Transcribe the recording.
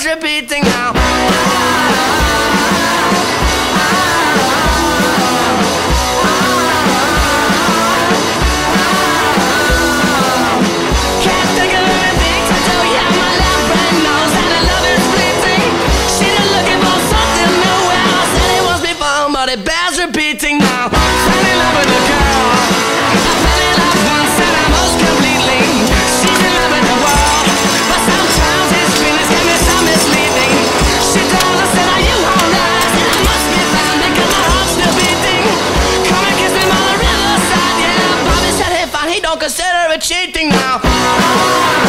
heart's repeating now. Can't think of anything to do, yeah, my left brain knows that the love is fleeting. She's looking for something new, well, I said it once before, but it bears repeating now. Fell in love with a girl, I fell in love once and I most completely. She's in love with the world, but sometimes his feelings can be so misleading. She told us that are you alright? And I must be fine because my heart's still beating. Come and kiss me by the riverside, yeah. Bobby said hey fine, he don't consider it cheating now.